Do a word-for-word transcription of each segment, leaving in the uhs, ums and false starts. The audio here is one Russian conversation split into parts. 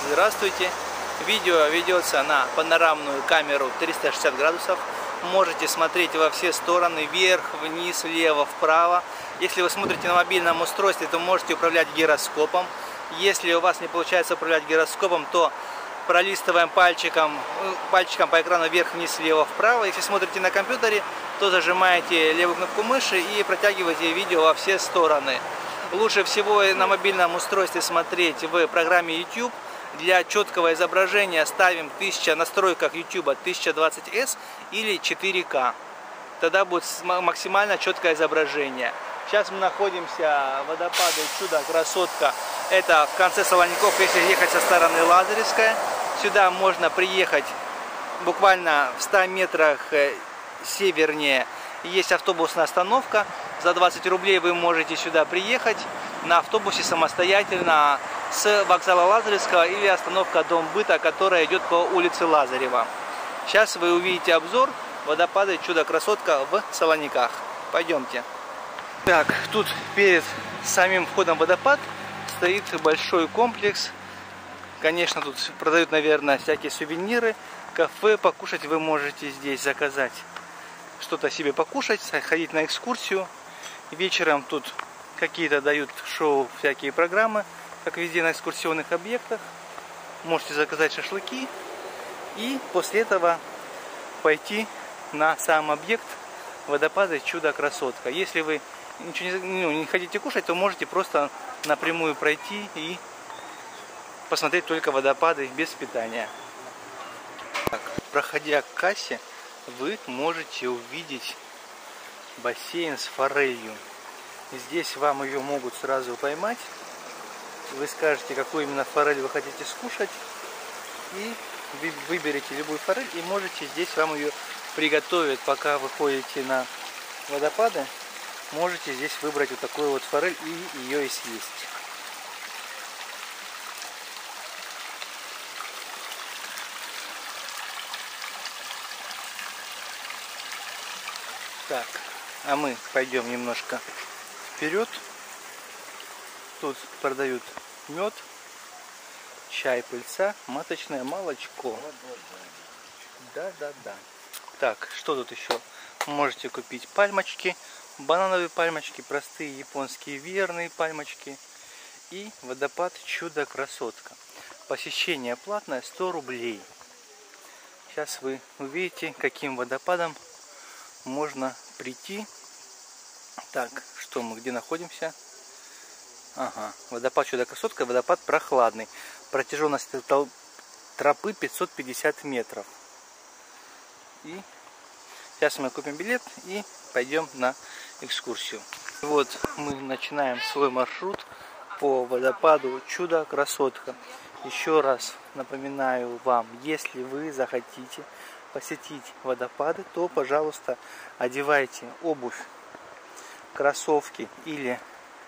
Здравствуйте! Видео ведется на панорамную камеру триста шестьдесят градусов. Можете смотреть во все стороны, вверх, вниз, влево, вправо. Если вы смотрите на мобильном устройстве, то можете управлять гироскопом. Если у вас не получается управлять гироскопом, то пролистываем пальчиком, пальчиком по экрану вверх-вниз, влево, вправо. Если смотрите на компьютере, то зажимаете левую кнопку мыши и протягиваете видео во все стороны. Лучше всего на мобильном устройстве смотреть в программе YouTube. Для четкого изображения ставим тысяча, настройках YouTube тысяча двадцать эс или четыре ка. Тогда будет максимально четкое изображение. Сейчас мы находимся в водопаде Чудо Красотка. Это в конце Солоников, если ехать со стороны Лазаревская. Сюда можно приехать буквально в ста метрах севернее. Есть автобусная остановка. За двадцать рублей вы можете сюда приехать на автобусе самостоятельно с вокзала Лазаревского или остановка Дом быта, которая идет по улице Лазарева. Сейчас вы увидите обзор водопада Чудо Красотка в Солониках. Пойдемте. Так, тут перед самим входом в водопад стоит большой комплекс. Конечно, тут продают, наверное, всякие сувениры. Кафе, покушать вы можете здесь заказать. Что-то себе покушать, ходить на экскурсию. Вечером тут какие-то дают шоу, всякие программы, как везде на экскурсионных объектах. Можете заказать шашлыки и после этого пойти на сам объект водопада Чудо Красотка. Если вы ничего не, ну, не хотите кушать, то можете просто напрямую пройти и посмотреть только водопады без питания. Так, проходя к кассе, вы можете увидеть бассейн с форелью. Здесь вам ее могут сразу поймать. Вы скажете, какую именно форель вы хотите скушать. И вы выберете любую форель и можете здесь вам ее приготовить. Пока вы ходите на водопады, можете здесь выбрать вот такую вот форель и ее и съесть. Так, а мы пойдем немножко вперед. Тут продают мед, чай, пыльца, маточное молочко. Да-да-да. Так, что тут еще? Можете купить пальмочки, банановые пальмочки, простые японские верные пальмочки. И водопад Чудо Красотка. Посещение платное, сто рублей. Сейчас вы увидите, каким водопадом можно прийти. Так, что мы, где находимся? Ага, водопад Чудо Красотка, водопад прохладный. Протяженность тропы пятьсот пятьдесят метров. И сейчас мы купим билет и пойдем на экскурсию. Вот мы начинаем свой маршрут по водопаду Чудо Красотка. Еще раз напоминаю вам, если вы захотите посетить водопады, то, пожалуйста, одевайте обувь, кроссовки или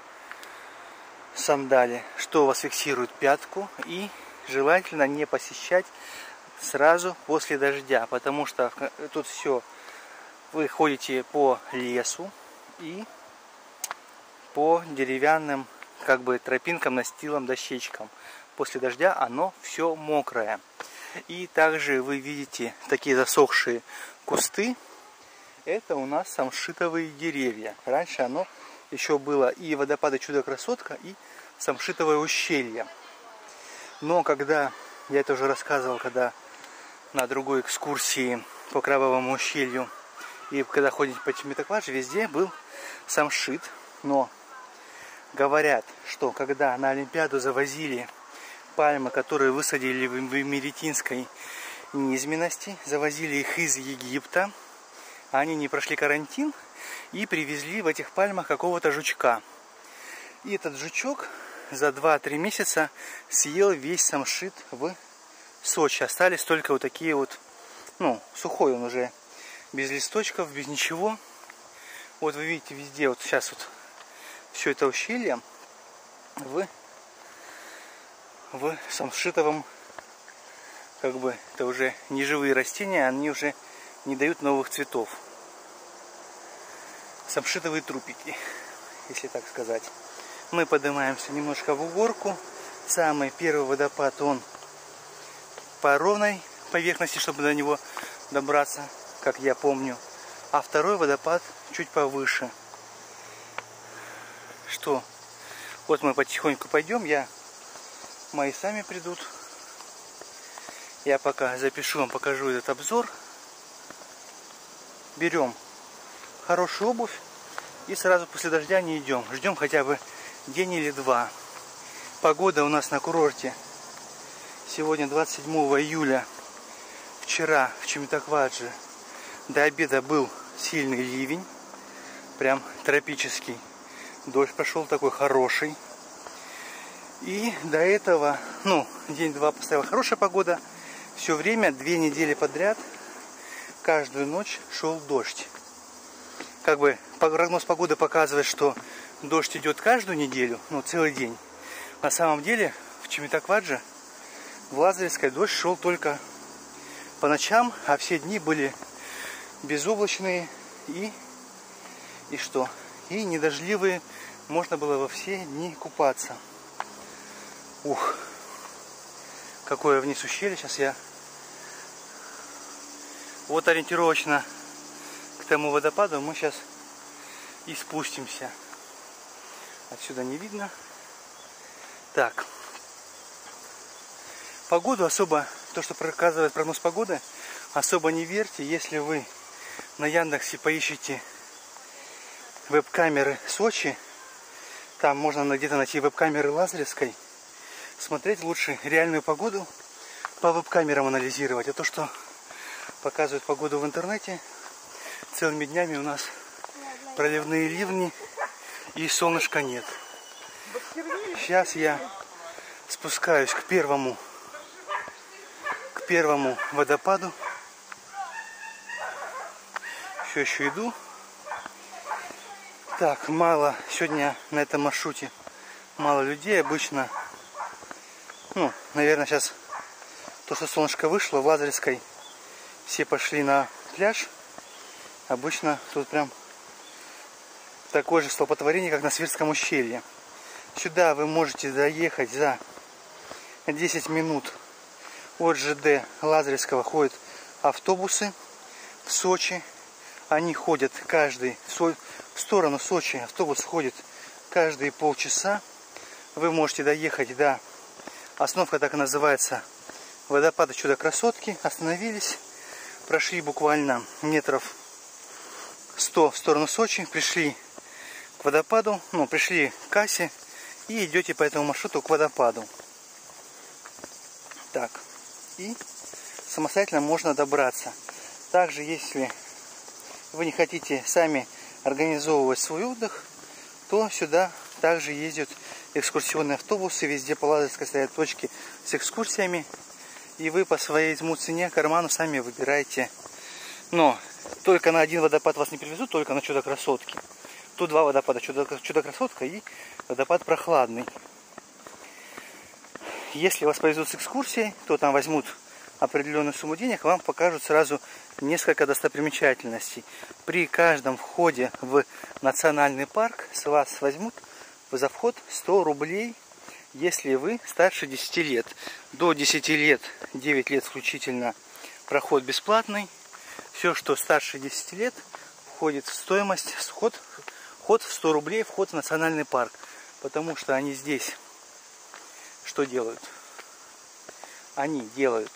сандали, что вас фиксирует пятку, и желательно не посещать сразу после дождя, потому что тут все, вы ходите по лесу и по деревянным как бы тропинкам, настилам, дощечкам. После дождя оно все мокрое. И также вы видите такие засохшие кусты. Это у нас самшитовые деревья. Раньше оно еще было и водопады Чудо Красотка, и самшитовое ущелье. Но когда, я это уже рассказывал, когда на другой экскурсии по Крабовому ущелью, и когда ходите по Чеметоклаже, везде был самшит. Но говорят, что когда на Олимпиаду завозили пальмы, которые высадили в Меретинской низменности, завозили их из Египта, они не прошли карантин и привезли в этих пальмах какого-то жучка. И этот жучок за два-три месяца съел весь самшит в Сочи. Остались только вот такие вот, ну, сухой он уже, без листочков, без ничего. Вот вы видите везде, вот сейчас вот все это ущелье в, в самшитовом, как бы, это уже не живые растения, они уже не дают новых цветов. Самшитовые трупики, если так сказать. Мы поднимаемся немножко в горку. Самый первый водопад, он по ровной поверхности, чтобы до него добраться, как я помню. А второй водопад чуть повыше. Что? Вот мы потихоньку пойдем. Я... Мои сами придут. Я пока запишу вам, покажу этот обзор. Берем хорошую обувь и сразу после дождя не идем. Ждем хотя бы день или два. Погода у нас на курорте сегодня двадцать седьмого июля. Вчера в Чимитаквадже до обеда был сильный ливень. Прям тропический. Дождь пошел такой хороший. И до этого, ну, день-два поставила хорошая погода. Все время, две недели подряд, каждую ночь шел дождь. Как бы прогноз погоды показывает, что дождь идет каждую неделю, ну, целый день. На самом деле, в Чимитаквадже, в Лазаревской, дождь шел только по ночам, а все дни были безоблачные и, и что? И недождливые. Можно было во все дни купаться. Ух, какое вниз ущелье. Сейчас я вот ориентировочно к тому водопаду мы сейчас и спустимся. Отсюда не видно. Так. Погоду особо, то, что показывает прогноз погоды, особо не верьте. Если вы на Яндексе поищите веб-камеры Сочи, там можно где-то найти веб-камеры Лазаревской. Смотреть лучше реальную погоду по веб-камерам анализировать. А то, что показывают погоду в интернете, целыми днями у нас проливные ливни и солнышка нет. Сейчас я спускаюсь к первому, к первому водопаду. Все еще иду. Так, мало сегодня на этом маршруте, мало людей. Обычно, ну, наверное, сейчас то, что солнышко вышло, в Лазаревской все пошли на пляж. Обычно тут прям такое же столпотворение, как на Свирском ущелье. Сюда вы можете доехать за десять минут. От ЖД Лазаревского ходят автобусы в Сочи. Они ходят каждый в сторону Сочи. Автобус ходит каждые полчаса. Вы можете доехать до... Остановка так и называется. Водопада Чудо-красотки. Остановились. Прошли буквально метров сто в сторону Сочи. Пришли к водопаду. Ну, пришли к кассе. И идете по этому маршруту к водопаду. Так. И самостоятельно можно добраться. Также, если вы не хотите сами организовывать свой отдых, то сюда также ездят экскурсионные автобусы. Везде по Лазаревской стоят точки с экскурсиями. И вы по своей цене карману сами выбираете. Но только на один водопад вас не привезут, только на Чудо-красотки. Тут два водопада, Чудо-красотка и водопад Прохладный. Если вас повезут с экскурсией, то там возьмут определенную сумму денег, вам покажут сразу несколько достопримечательностей. При каждом входе в национальный парк с вас возьмут за вход сто рублей, если вы старше десяти лет. До десяти лет, девять лет включительно, проход бесплатный. Все, что старше десяти лет, входит в стоимость, вход, вход в сто рублей, вход в национальный парк. Потому что они здесь что делают? Они делают,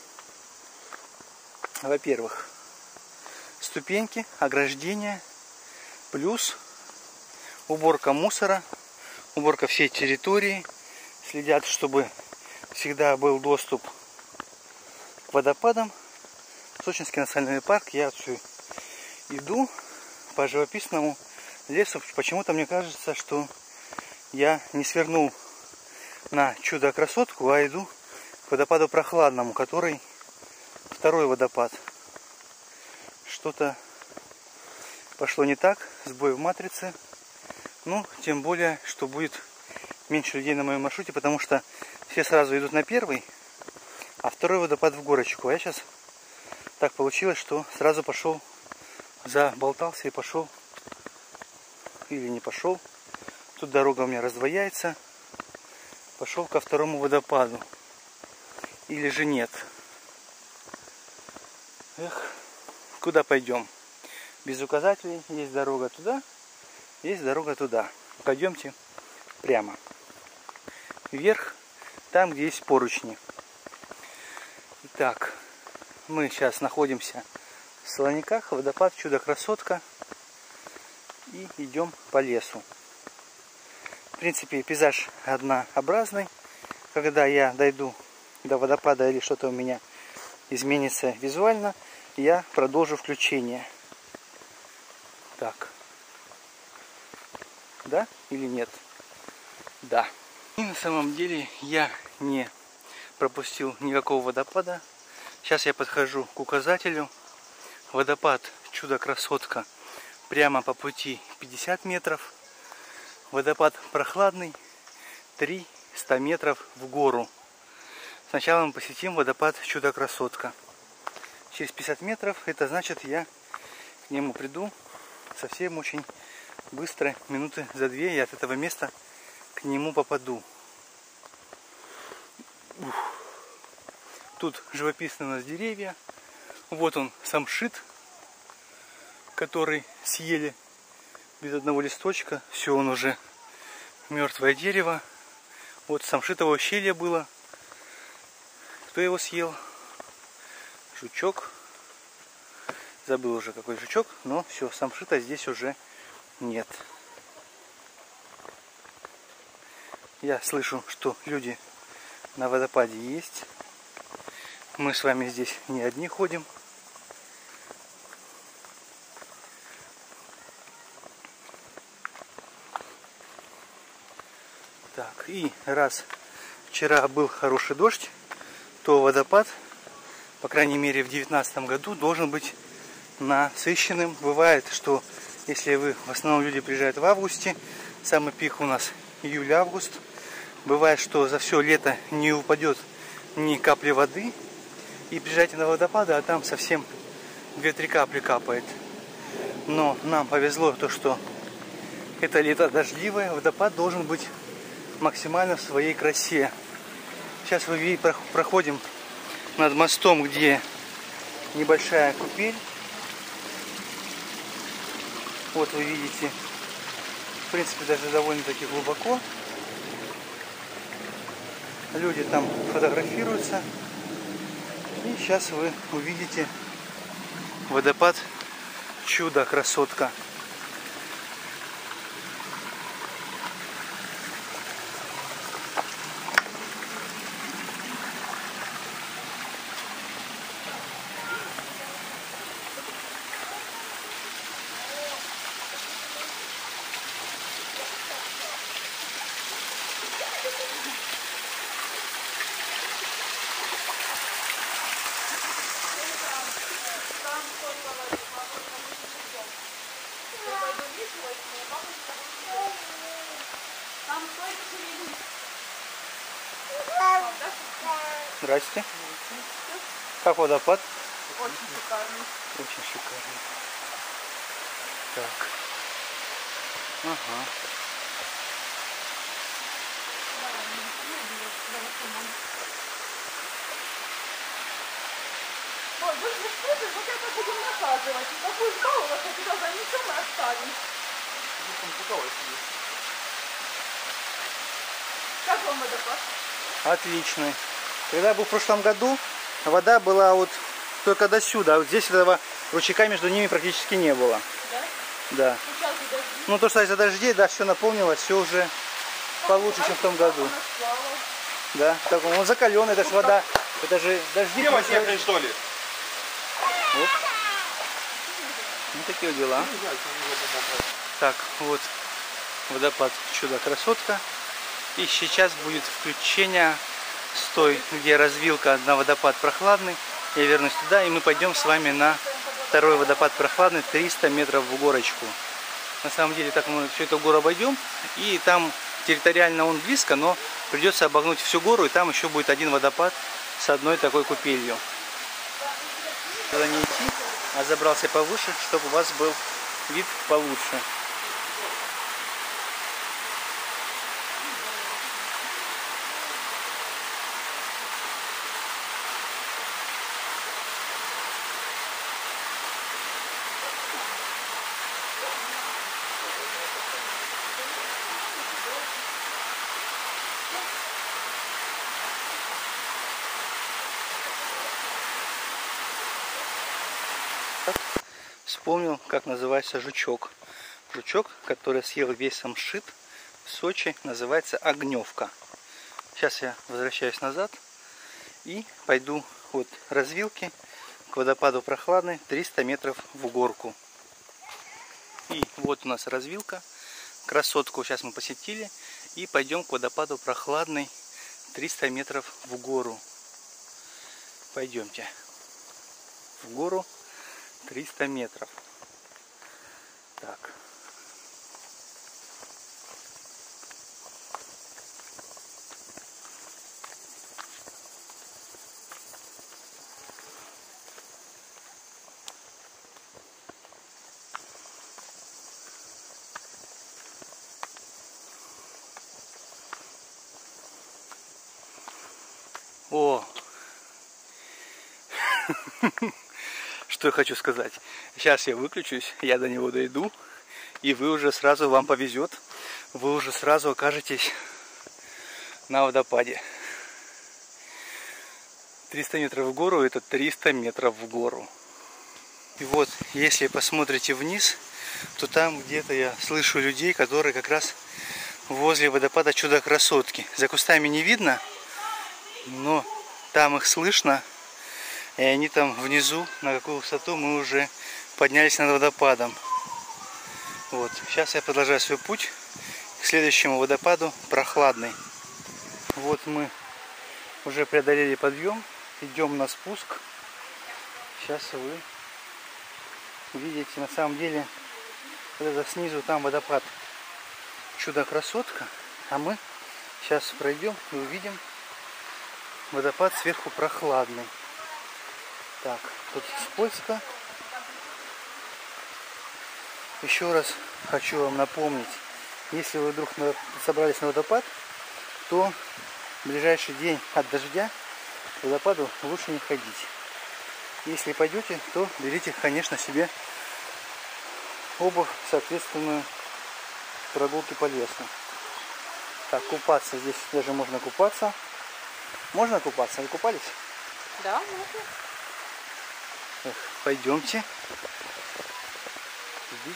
во-первых, ступеньки, ограждения, плюс уборка мусора, уборка всей территории. Следят, чтобы всегда был доступ к водопадам. Сочинский национальный парк. Я отсюда иду по живописному лесу. Почему-то мне кажется, что я не свернул на Чудо-красотку, а иду к водопаду Прохладному, который второй водопад. Что-то пошло не так, сбой в матрице. Ну, тем более, что будет меньше людей на моем маршруте, потому что все сразу идут на первый, а второй водопад в горочку. А я сейчас так получилось, что сразу пошел, заболтался и пошел, или не пошел. Тут дорога у меня раздвояется. Пошел ко второму водопаду. или же нет. Эх, куда пойдем? Без указателей. Есть дорога туда, есть дорога туда. Пойдемте прямо. Вверх, там, где есть поручни. Итак, мы сейчас находимся в Солониках, водопад Чудо-красотка. И идем по лесу. В принципе, пейзаж однообразный. Когда я дойду до водопада или что-то у меня изменится визуально, я продолжу включение. Так. Да или нет? Да. И на самом деле я не пропустил никакого водопада. Сейчас я подхожу к указателю. Водопад Чудо-красотка прямо по пути пятьдесят метров. Водопад прохладный триста метров в гору. Сначала мы посетим водопад Чудо-красотка. Через пятьдесят метров, это значит, я к нему приду совсем очень быстро, минуты за две я от этого места к нему попаду. Ух. Тут живописные у нас деревья. Вот он, самшит, который съели без одного листочка. Все, он уже мертвое дерево. Вот самшитово ущелье было. Кто его съел? Жучок. Забыл уже, какой жучок. Но все, самшита здесь уже нет. Я слышу, что люди на водопаде есть. Мы с вами здесь не одни ходим. Так, и раз вчера был хороший дождь, то водопад, по крайней мере в две тысячи девятнадцатом году, должен быть насыщенным. Бывает, что если вы, в основном люди приезжают в августе, самый пик у нас июль-август. Бывает, что за все лето не упадет ни капли воды, и приезжайте на водопады, а там совсем две-три капли капает. Но нам повезло то, что это лето дождливое, водопад должен быть максимально в своей красе. Сейчас мы проходим над мостом, где небольшая купель. Вот вы видите, в принципе, даже довольно-таки глубоко. Люди там фотографируются. И сейчас вы увидите водопад Чудо-красотка. Здрасте. Как водопад? Очень шикарный. Очень шикарный. Так. Ага. Ой, вы же слышите, вот это будем насаживать. И такую скалу, вот мы туда занесем и оставим. Как вам водопад? Отличный. Когда я был в прошлом году, вода была вот только до сюда. А вот здесь этого ручейка между ними практически не было. Да? Да. Сейчас и дожди. Ну то, что из-за дождей, да, все наполнилось, все уже получше, чем в том году. Да, так он закаленный, это же вода, это же дожди. Дева снег, что ли? Вот. Ну такие дела. Так, вот водопад Чудо-красотка. И сейчас будет включение с той, где развилка на водопад прохладный. Я вернусь туда, и мы пойдем с вами на второй водопад прохладный, триста метров в горочку. На самом деле, так мы всю эту гору обойдем, и там территориально он близко, но придется обогнуть всю гору, и там еще будет один водопад с одной такой купелью. Туда не идти, а забрался повыше, чтобы у вас был вид получше. Вспомнил, как называется жучок. Жучок, который съел весь самшит в Сочи, называется огневка. Сейчас я возвращаюсь назад и пойду от развилки к водопаду Прохладный триста метров в горку. И вот у нас развилка. Красотку сейчас мы посетили. И пойдем к водопаду Прохладный триста метров в гору. Пойдемте. В гору триста метров. Так. О! Что я хочу сказать. Сейчас я выключусь, я до него дойду, и вы уже сразу, вам повезет, вы уже сразу окажетесь на водопаде. триста метров в гору — это триста метров в гору. И вот, если посмотрите вниз, то там где-то я слышу людей, которые как раз возле водопада Чудо-красотки. За кустами не видно, но там их слышно. И они там внизу, на какую высоту мы уже поднялись над водопадом. Вот. Сейчас я продолжаю свой путь к следующему водопаду Прохладный. Вот мы уже преодолели подъем. Идем на спуск. Сейчас вы увидите, на самом деле, вот это снизу там водопад Чудо-красотка. А мы сейчас пройдем и увидим водопад сверху Прохладный. Так, тут скользко. Еще раз хочу вам напомнить, если вы вдруг собрались на водопад, то в ближайший день от дождя к водопаду лучше не ходить. Если пойдете, то берите, конечно, себе обувь, соответственную прогулке по лесу. Так, купаться здесь даже можно купаться. Можно купаться? Вы купались? Да, можно. Эх, пойдемте. Здесь.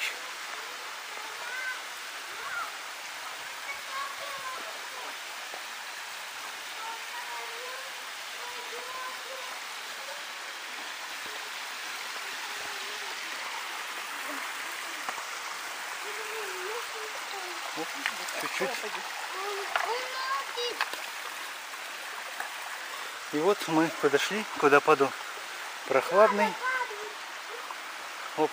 Чуть-чуть. И вот мы подошли к водопаду Прохладный. Оп.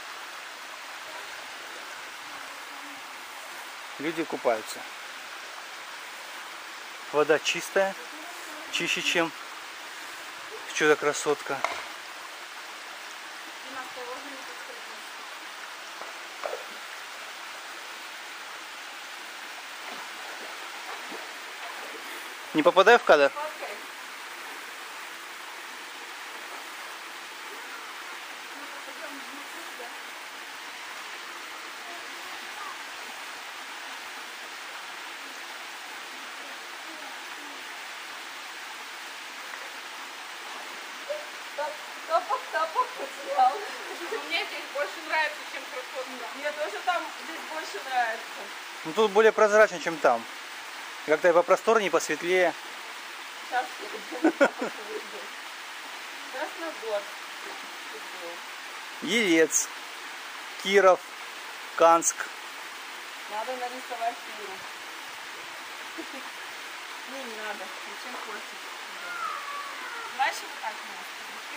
Люди купаются. Вода чистая, чище, чем Чудо-красотка. Не попадаю в кадр? Тапок потерял. Мне здесь больше нравится, чем красотка. Мне тоже там здесь больше нравится. Ну тут более прозрачно, чем там. Как-то попросторнее, посветлее. Сейчас я Красногор. Елец, Киров, Канск. Надо нарисовать Киру. Не, не надо. Зачем портить? Дальше вот так можно.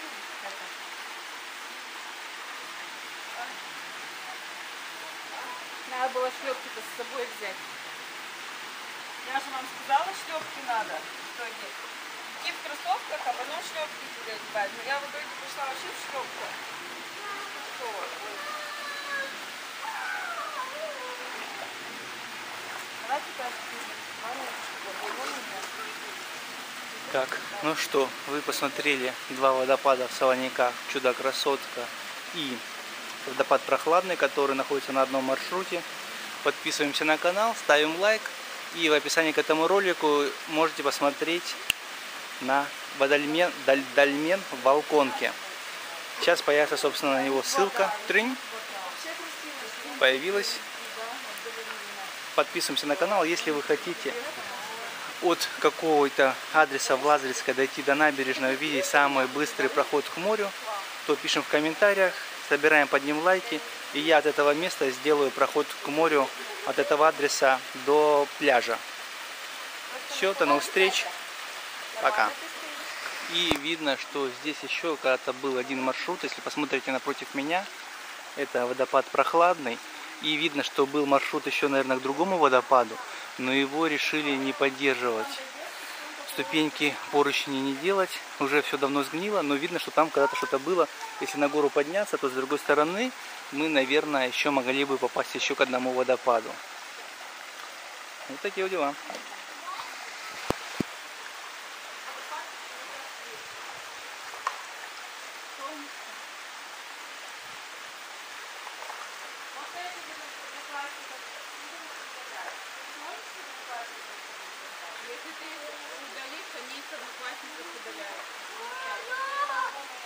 Надо было шлепки-то с собой взять. Я же вам сказала, шлепки надо в итоге. Идти в кроссовках, а потом шлепки туда одевать. Но я в итоге пришла вообще в шлепках. Что? Давайте Так, ну что, вы посмотрели два водопада в Солониках, Чудо-красотка и водопад Прохладный, который находится на одном маршруте. Подписываемся на канал, ставим лайк. И в описании к этому ролику можете посмотреть на водольмен, даль, дольмен в Волконке. Сейчас появится, собственно, на него ссылка. Трынь. Появилась. Подписываемся на канал. Если вы хотите от какого-то адреса в Лазаревской дойти до набережной, увидеть самый быстрый проход к морю, то пишем в комментариях, собираем под ним лайки, и я от этого места сделаю проход к морю от этого адреса до пляжа. Все, до новых встреч. Пока. И видно, что здесь еще когда-то был один маршрут. Если посмотрите напротив меня, это водопад Прохладный. И видно, что был маршрут еще, наверное, к другому водопаду, но его решили не поддерживать. Ступеньки, поручни не делать, уже все давно сгнило, но видно, что там когда-то что-то было. Если на гору подняться, то с другой стороны мы, наверное, еще могли бы попасть еще к одному водопаду. Вот такие вот дела. Если ты удалишь, они из одноклассников удаляют.